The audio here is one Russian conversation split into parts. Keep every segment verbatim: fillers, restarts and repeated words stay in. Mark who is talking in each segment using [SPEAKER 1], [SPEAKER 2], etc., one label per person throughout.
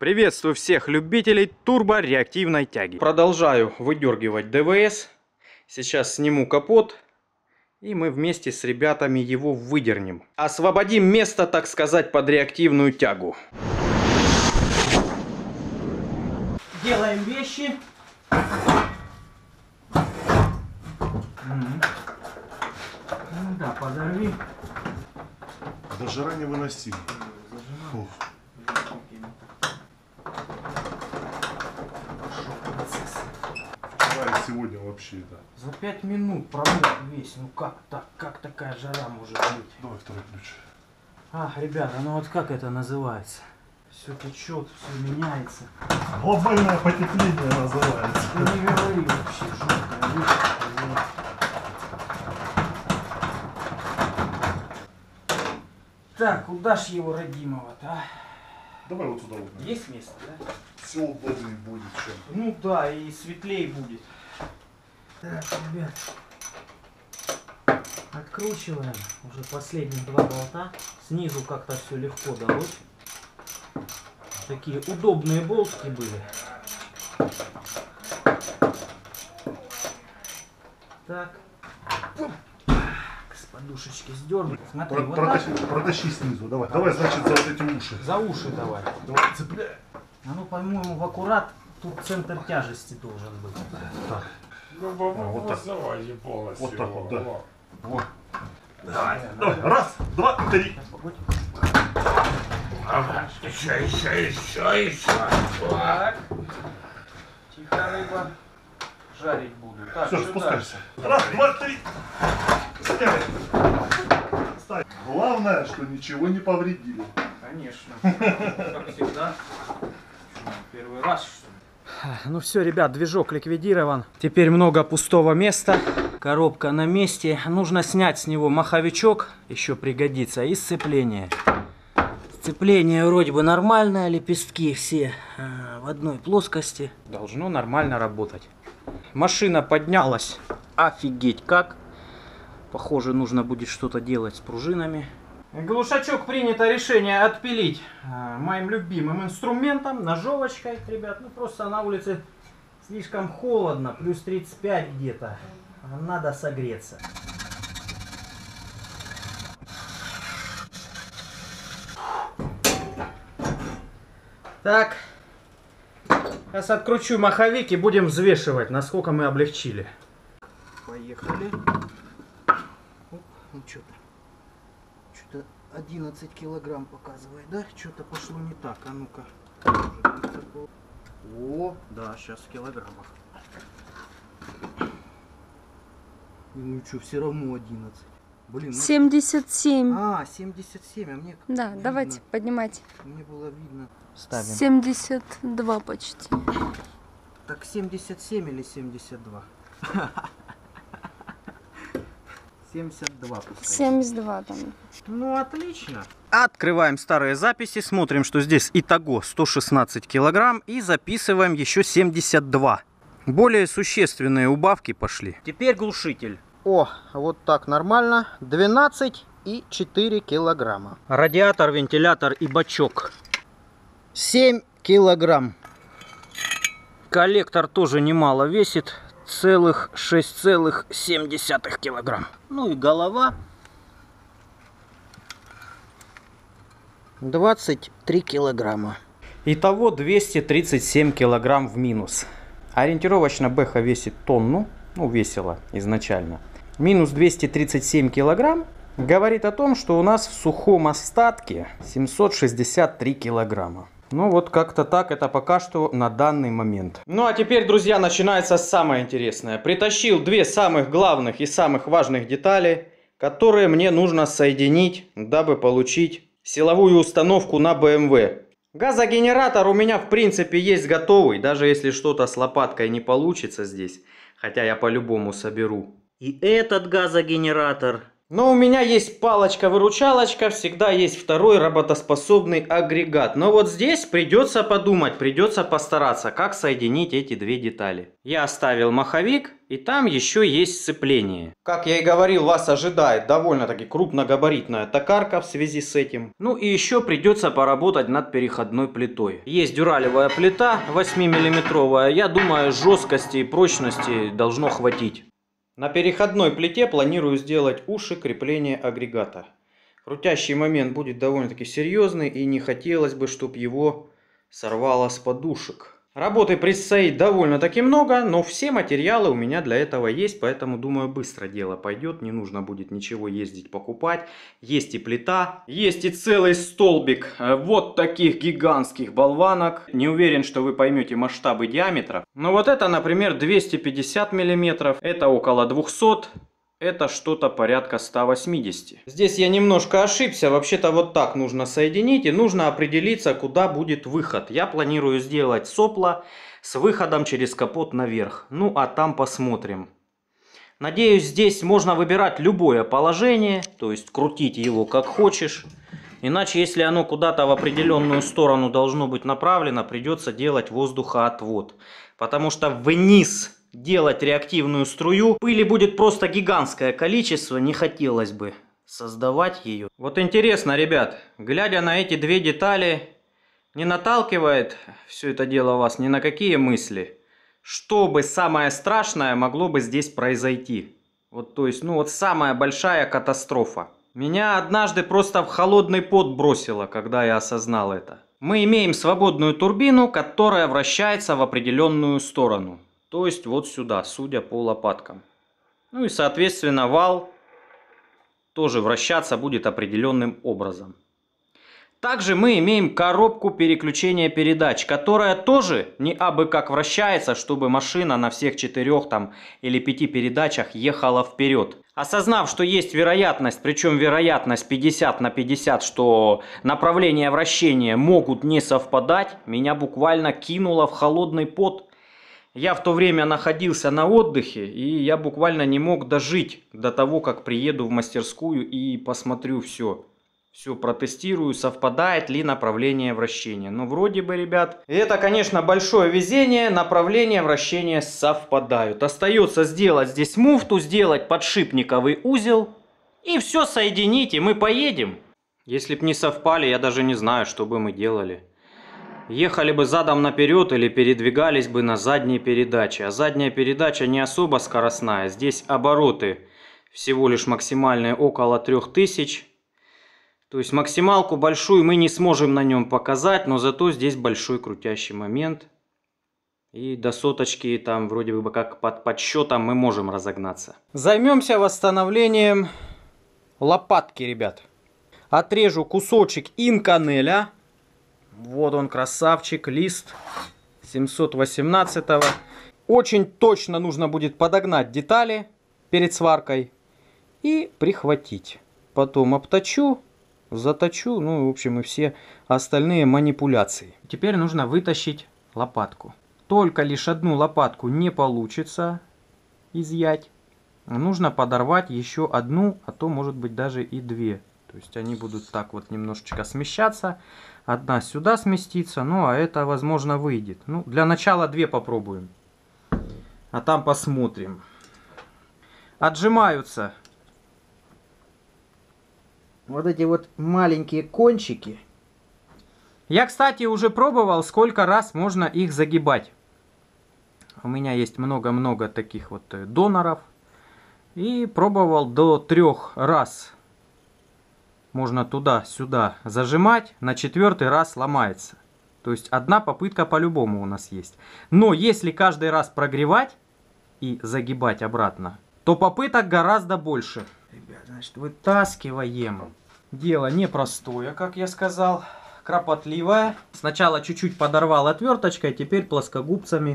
[SPEAKER 1] Приветствую всех любителей турбореактивной тяги. Продолжаю выдергивать ДВС. Сейчас сниму капот. И мы вместе с ребятами его выдернем. Освободим место, так сказать, под реактивную тягу. Делаем вещи. Ну да, подорви.
[SPEAKER 2] До жара невыносимо. Фух. Вчера и сегодня вообще это.
[SPEAKER 1] За пять минут промыл весь. Ну как так? Как такая жара может быть?
[SPEAKER 2] Давай второй ключ.
[SPEAKER 1] А, ребята, ну вот как это называется? Все течет, все меняется.
[SPEAKER 2] Глобальное потепление называется.
[SPEAKER 1] Ну не говори вообще, жуткая вещь. Так, куда ж его родимого-то, а?
[SPEAKER 2] Давай вот сюда вот.
[SPEAKER 1] Есть место, да?
[SPEAKER 2] Все удобнее будет, чем.
[SPEAKER 1] Ну да, и светлее будет. Так, ребят. Откручиваем уже последние два болта. Снизу как-то все легко далось. Такие удобные болтики были. Так. С подушечки сдернуть. Смотри,
[SPEAKER 2] Про
[SPEAKER 1] вот
[SPEAKER 2] протащи,
[SPEAKER 1] так.
[SPEAKER 2] протащи снизу, давай. Давай, значит, за вот эти уши.
[SPEAKER 1] За уши давай.
[SPEAKER 2] Давай, цепляй.
[SPEAKER 1] А ну, по-моему, в аккурат тут центр тяжести должен быть. Так.
[SPEAKER 3] Ну,
[SPEAKER 2] вот так.
[SPEAKER 3] Давайте полностью.
[SPEAKER 2] Вот так вот, да.
[SPEAKER 3] Во.
[SPEAKER 2] Вот. Давай, давай. Раз, два, три.
[SPEAKER 3] Ага, еще, еще, еще, еще.
[SPEAKER 1] Так. Тихо, рыба. Жарить буду. Так,
[SPEAKER 2] Все,
[SPEAKER 1] сюда.
[SPEAKER 2] спускайся. Раз, два, три. Ставь. Ставь. Главное, что ничего не повредили.
[SPEAKER 1] Конечно. Как всегда. Первый раз, что ли? Ну все, ребят, движок ликвидирован. Теперь много пустого места. Коробка на месте. Нужно снять с него маховичок. Еще пригодится. И сцепление. Сцепление вроде бы нормальное. Лепестки все а, в одной плоскости. Должно нормально работать. Машина поднялась. Офигеть как. Похоже, нужно будет что-то делать с пружинами. Глушачок принято решение отпилить а, моим любимым инструментом, ножовочкой, ребят. Ну просто на улице слишком холодно, плюс тридцать пять где-то. Надо согреться. Так, сейчас откручу маховик и будем взвешивать, насколько мы облегчили. Поехали. Оп, ну что-то. Что-то одиннадцать килограмм показывает, да? Что-то пошло не так. А ну-ка. О, да, сейчас в килограммах. Ну что, все равно одиннадцать. Блин, ну...
[SPEAKER 4] семьдесят семь.
[SPEAKER 1] А, семьдесят семь, а мне...
[SPEAKER 4] Да,
[SPEAKER 1] видно.
[SPEAKER 4] давайте поднимайте.
[SPEAKER 1] Мне было видно. Ставим.
[SPEAKER 4] семьдесят два почти.
[SPEAKER 1] Так семьдесят семь или семьдесят два? семьдесят два. Пускай.
[SPEAKER 4] семьдесят два там.
[SPEAKER 1] Ну, отлично. Открываем старые записи, смотрим, что здесь итого сто шестнадцать килограмм и записываем еще семьдесят два. Более существенные убавки пошли. Теперь глушитель. О, вот так нормально. двенадцать и четыре килограмма. Радиатор, вентилятор и бачок. семь килограмм. Коллектор тоже немало весит. Целых шесть целых семь десятых килограмм. Ну и голова двадцать три килограмма. Итого двести тридцать семь килограмм в минус. Ориентировочно бэха весит тонну, ну весила изначально. Минус двести тридцать семь килограмм говорит о том, что у нас в сухом остатке семьсот шестьдесят три килограмма. Ну вот как-то так это пока что на данный момент. Ну а теперь, друзья, начинается самое интересное. Притащил две самых главных и самых важных детали, которые мне нужно соединить, дабы получить силовую установку на бэ эм вэ. Газогенератор у меня в принципе есть готовый, даже если что-то с лопаткой не получится здесь, хотя я по-любому соберу. И этот газогенератор Но у меня есть палочка-выручалочка, всегда есть второй работоспособный агрегат. Но вот здесь придется подумать, придется постараться, как соединить эти две детали. Я оставил маховик, и там еще есть сцепление. Как я и говорил, вас ожидает довольно-таки крупногабаритная токарка в связи с этим. Ну и еще придется поработать над переходной плитой. Есть дюралевая плита восьмимиллиметровая, я думаю, жесткости и прочности должно хватить. На переходной плите планирую сделать уши крепления агрегата. Крутящий момент будет довольно-таки серьезный, и не хотелось бы, чтобы его сорвало с подушек. Работы предстоит довольно-таки много, но все материалы у меня для этого есть, поэтому, думаю, быстро дело пойдет. Не нужно будет ничего ездить покупать. Есть и плита, есть и целый столбик вот таких гигантских болванок. Не уверен, что вы поймете масштабы диаметров. Но вот это, например, двести пятьдесят миллиметров, это около двухсот. Это что-то порядка ста восьмидесяти. Здесь я немножко ошибся. Вообще-то вот так нужно соединить. И нужно определиться, куда будет выход. Я планирую сделать сопло с выходом через капот наверх. Ну а там посмотрим. Надеюсь, здесь можно выбирать любое положение. То есть крутить его как хочешь. Иначе, если оно куда-то в определенную сторону должно быть направлено, придется делать воздухоотвод. Потому что вниз делать реактивную струю пыли будет просто гигантское количество, не хотелось бы создавать ее. Вот интересно, ребят, глядя на эти две детали, не наталкивает все это дело вас ни на какие мысли, что бы самое страшное могло бы здесь произойти? Вот, то есть, ну вот самая большая катастрофа. Меня однажды просто в холодный пот бросило, когда я осознал это. Мы имеем свободную турбину, которая вращается в определенную сторону. То есть вот сюда, судя по лопаткам. Ну и соответственно вал тоже вращаться будет определенным образом. Также мы имеем коробку переключения передач, которая тоже не абы как вращается, чтобы машина на всех четырех там или пяти передачах ехала вперед. Осознав, что есть вероятность, причем вероятность пятьдесят на пятьдесят, что направления вращения могут не совпадать, меня буквально кинуло в холодный пот. Я в то время находился на отдыхе, и я буквально не мог дожить до того, как приеду в мастерскую и посмотрю все. Все протестирую, совпадает ли направление вращения. Ну, вроде бы, ребят, это, конечно, большое везение, направления вращения совпадают. Остается сделать здесь муфту, сделать подшипниковый узел, и все соединить, и мы поедем. Если б не совпали, я даже не знаю, что бы мы делали. Ехали бы задом наперед или передвигались бы на задней передаче. А задняя передача не особо скоростная. Здесь обороты всего лишь максимальные около трёх тысяч. То есть максималку большую мы не сможем на нем показать, но зато здесь большой крутящий момент. И до соточки там вроде бы как под подсчетом мы можем разогнаться. Займемся восстановлением лопатки, ребят. Отрежу кусочек инканеля. Вот он, красавчик, лист семьсот восемнадцатого. Очень точно нужно будет подогнать детали перед сваркой и прихватить. Потом обточу, заточу, ну, в общем, и все остальные манипуляции. Теперь нужно вытащить лопатку. Только лишь одну лопатку не получится изъять. Нужно подорвать еще одну, а то, может быть, даже и две. То есть они будут так вот немножечко смещаться. Одна сюда сместится, ну а это, возможно, выйдет. Ну, для начала две попробуем. А там посмотрим. Отжимаются вот эти вот маленькие кончики. Я, кстати, уже пробовал, сколько раз можно их загибать. У меня есть много-много таких вот доноров. И пробовал до трех раз. Можно туда-сюда зажимать, на четвертый раз ломается. То есть одна попытка по-любому у нас есть. Но если каждый раз прогревать и загибать обратно, то попыток гораздо больше. Ребят, значит, вытаскиваем. Дело непростое, как я сказал, кропотливое. Сначала чуть-чуть подорвал отверточкой, теперь плоскогубцами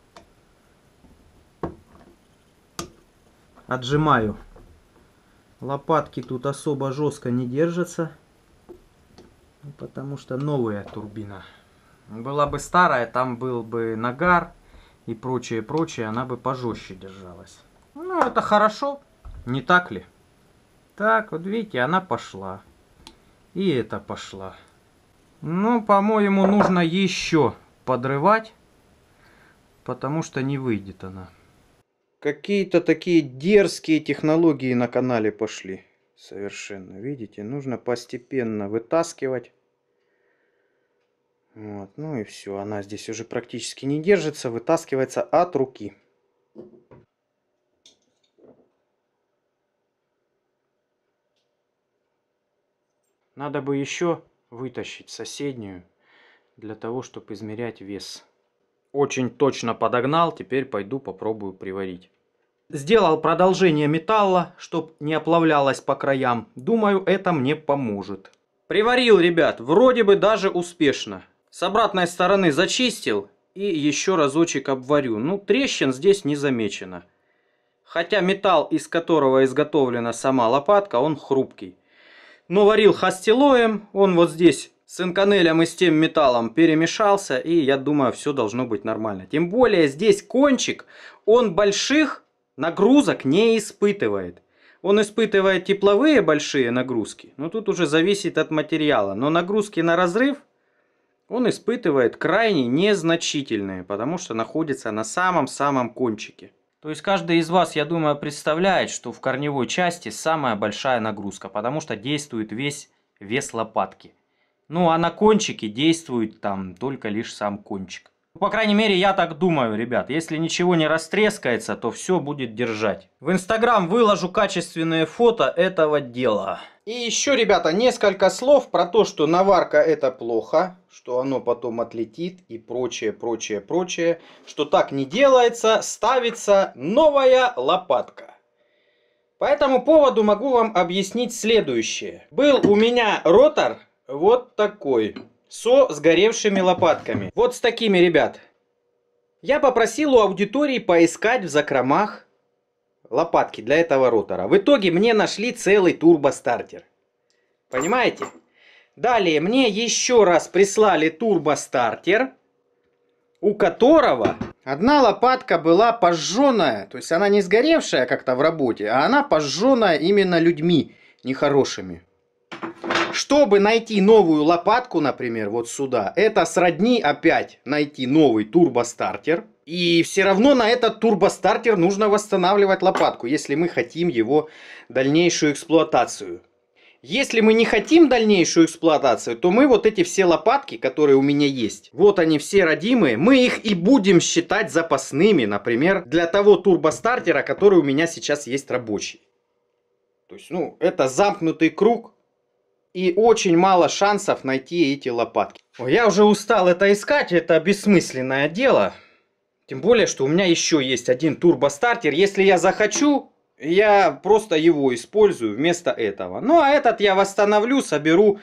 [SPEAKER 1] отжимаю. Лопатки тут особо жестко не держатся, потому что новая турбина. Была бы старая, там был бы нагар и прочее, прочее, она бы пожестче держалась. Ну, это хорошо, не так ли? Так, вот видите, она пошла. И это пошла. Ну, по-моему, нужно еще подрывать, потому что не выйдет она. Какие-то такие дерзкие технологии на канале пошли. Совершенно, видите, нужно постепенно вытаскивать. Вот, ну и все, она здесь уже практически не держится, вытаскивается от руки. Надо бы еще вытащить соседнюю, для того, чтобы измерять вес. Очень точно подогнал, теперь пойду попробую приварить. Сделал продолжение металла, чтобы не оплавлялось по краям. Думаю, это мне поможет. Приварил, ребят, вроде бы даже успешно. С обратной стороны зачистил и еще разочек обварю. Ну, трещин здесь не замечено. Хотя металл, из которого изготовлена сама лопатка, он хрупкий. Но варил хастилоем, он вот здесь с инканелем и с тем металлом перемешался, и я думаю, все должно быть нормально. Тем более здесь кончик, он больших нагрузок не испытывает. Он испытывает тепловые большие нагрузки, но тут уже зависит от материала. Но нагрузки на разрыв он испытывает крайне незначительные, потому что находится на самом-самом кончике. То есть каждый из вас, я думаю, представляет, что в корневой части самая большая нагрузка, потому что действует весь вес лопатки. Ну а на кончике действует там только лишь сам кончик. По крайней мере, я так думаю, ребят. Если ничего не растрескается, то все будет держать. В Инстаграм выложу качественные фото этого дела. И еще, ребята, несколько слов про то, что наварка это плохо, что оно потом отлетит и прочее, прочее, прочее. Что так не делается, ставится новая лопатка. По этому поводу могу вам объяснить следующее. Был у меня ротор вот такой, со сгоревшими лопатками. Вот с такими, ребят. Я попросил у аудитории поискать в закромах лопатки для этого ротора. В итоге мне нашли целый турбостартер. Понимаете? Далее мне еще раз прислали турбостартер, у которого одна лопатка была пожженная. То есть она не сгоревшая как-то в работе, а она пожженная именно людьми нехорошими. Чтобы найти новую лопатку, например, вот сюда, это сродни опять найти новый турбостартер. И все равно на этот турбостартер нужно восстанавливать лопатку, если мы хотим его дальнейшую эксплуатацию. Если мы не хотим дальнейшую эксплуатацию, то мы вот эти все лопатки, которые у меня есть, вот они все родимые, мы их и будем считать запасными, например, для того турбостартера, который у меня сейчас есть рабочий. То есть, ну, это замкнутый круг. И очень мало шансов найти эти лопатки. Ой, я уже устал это искать, это бессмысленное дело. Тем более, что у меня еще есть один турбостартер. Если я захочу, я просто его использую вместо этого. Ну, а этот я восстановлю, соберу.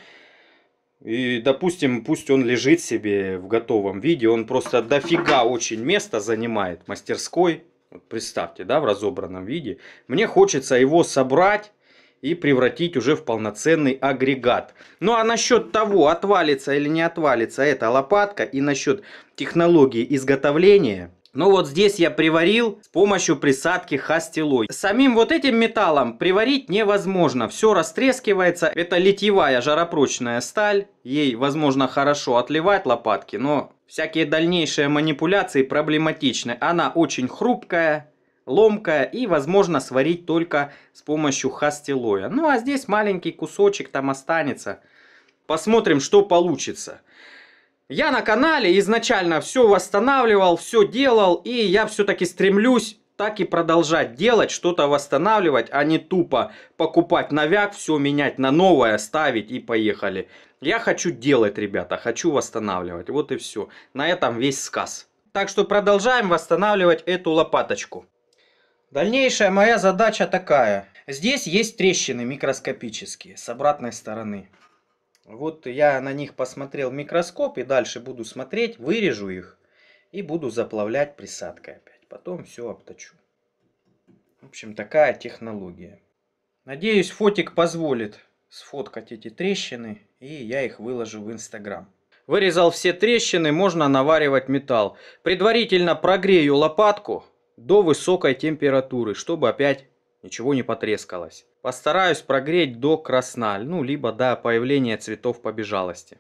[SPEAKER 1] И, допустим, пусть он лежит себе в готовом виде. Он просто дофига очень места занимает мастерской. Вот представьте, да, в разобранном виде. Мне хочется его собрать и превратить уже в полноценный агрегат. Ну а насчет того, отвалится или не отвалится эта лопатка, и насчет технологии изготовления, ну вот здесь я приварил с помощью присадки хастилой. Самим вот этим металлом приварить невозможно, все растрескивается. Это литьевая жаропрочная сталь, ей возможно хорошо отливать лопатки, но всякие дальнейшие манипуляции проблематичны. Она очень хрупкая, ломкая, и возможно сварить только с помощью хастилоя. Ну а здесь маленький кусочек там останется. Посмотрим, что получится. Я на канале изначально все восстанавливал, все делал, и я все-таки стремлюсь так и продолжать делать, что-то восстанавливать, а не тупо покупать новяк, все менять на новое, ставить и поехали. Я хочу делать, ребята, хочу восстанавливать. Вот и все. На этом весь сказ. Так что продолжаем восстанавливать эту лопаточку. Дальнейшая моя задача такая. Здесь есть трещины микроскопические с обратной стороны. Вот я на них посмотрел в микроскоп и дальше буду смотреть, вырежу их и буду заплавлять присадкой опять. Потом все обточу. В общем, такая технология. Надеюсь, фотик позволит сфоткать эти трещины, и я их выложу в Инстаграм. Вырезал все трещины, можно наваривать металл. Предварительно прогрею лопатку до высокой температуры, чтобы опять ничего не потрескалось. Постараюсь прогреть до красна, ну, либо до появления цветов побежалости.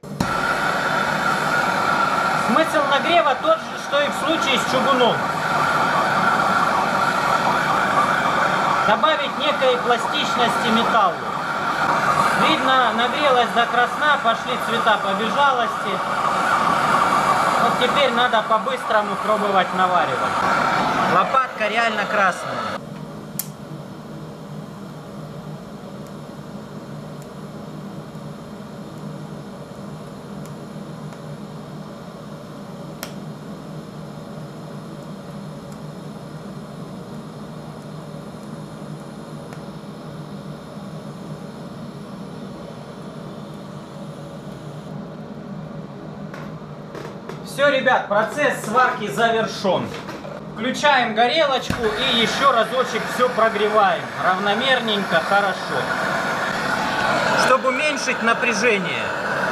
[SPEAKER 1] Смысл нагрева тот же, что и в случае с чугуном. Добавить некой пластичности металлу. Видно, нагрелась до красна, пошли цвета побежалости. Вот теперь надо по-быстрому пробовать наваривать. Лопатка реально красная. Все, ребят, процесс сварки завершен. Включаем горелочку и еще разочек все прогреваем. Равномерненько, хорошо. Чтобы уменьшить напряжение.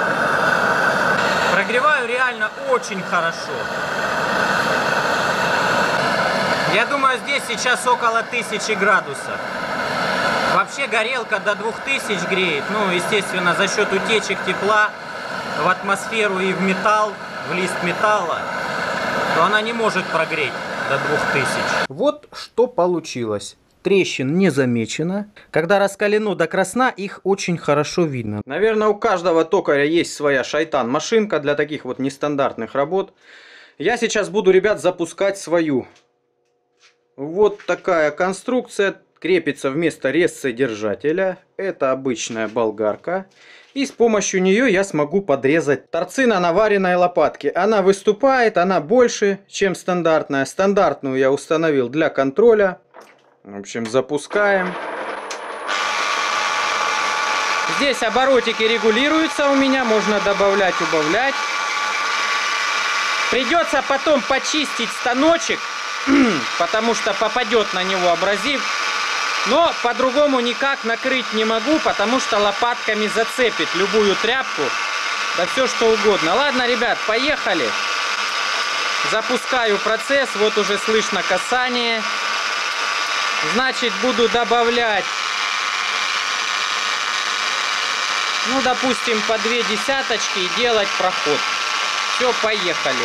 [SPEAKER 1] Прогреваю реально очень хорошо. Я думаю, здесь сейчас около тысячи градусов. Вообще горелка до двух тысяч греет. Ну, естественно, за счет утечек тепла в атмосферу и в металл, в лист металла, то она не может прогреть до двух тысяч. Вот что получилось. Трещин не замечено. Когда раскалено до красна, их очень хорошо видно. Наверное, у каждого токаря есть своя шайтан-машинка для таких вот нестандартных работ. Я сейчас буду, ребят, запускать свою. Вот такая конструкция. Крепится вместо резца-держателя. Это обычная болгарка. И с помощью нее я смогу подрезать торцы на наваренной лопатке. Она выступает, она больше, чем стандартная. Стандартную я установил для контроля. В общем, запускаем. Здесь оборотики регулируются у меня. Можно добавлять, убавлять. Придется потом почистить станочек, потому что попадет на него абразив. Но по-другому никак накрыть не могу, потому что лопатками зацепит любую тряпку, да все что угодно. Ладно, ребят, поехали. Запускаю процесс, вот уже слышно касание. Значит, буду добавлять, ну, допустим, по две десяточки и делать проход. Все, поехали.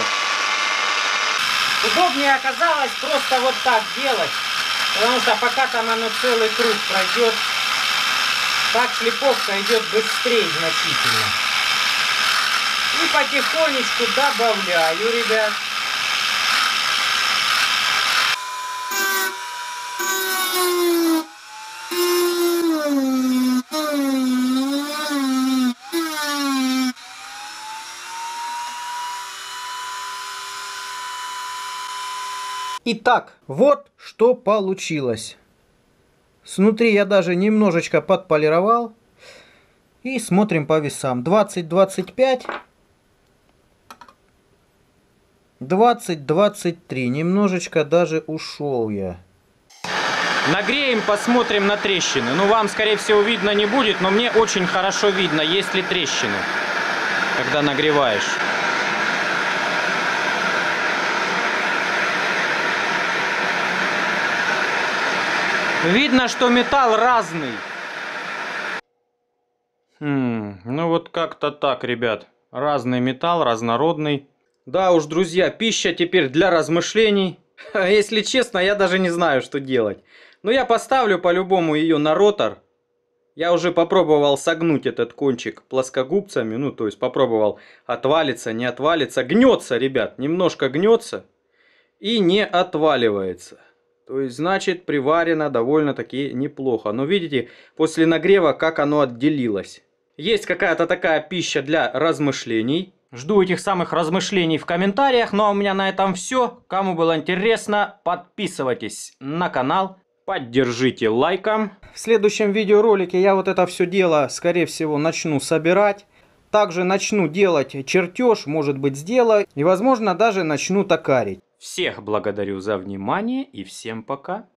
[SPEAKER 1] Удобнее оказалось просто вот так делать. Потому что пока там оно целый круг пройдет, так шлифовка идет быстрее значительно. И потихонечку добавляю, ребят. Итак, вот что получилось. Снутри я даже немножечко подполировал. И смотрим по весам. двадцать двадцать пять. двадцать двадцать три. Немножечко даже ушел я. Нагреем, посмотрим на трещины. Ну, вам, скорее всего, видно не будет, но мне очень хорошо видно, есть ли трещины, когда нагреваешь. Видно, что металл разный. Хм, ну вот как-то так, ребят. Разный металл, разнородный. Да уж, друзья, пища теперь для размышлений. Если честно, я даже не знаю, что делать. Но я поставлю по-любому ее на ротор. Я уже попробовал согнуть этот кончик плоскогубцами. Ну, то есть попробовал отвалится, не отвалится. Гнется, ребят, немножко гнется. И не отваливается. То есть, значит, приварено довольно-таки неплохо. Но видите, после нагрева, как оно отделилось. Есть какая-то такая пища для размышлений. Жду этих самых размышлений в комментариях. Ну а у меня на этом все. Кому было интересно, подписывайтесь на канал. Поддержите лайком. В следующем видеоролике я вот это все дело, скорее всего, начну собирать. Также начну делать чертеж, может быть, сделаю. И, возможно, даже начну токарить. Всех благодарю за внимание и всем пока.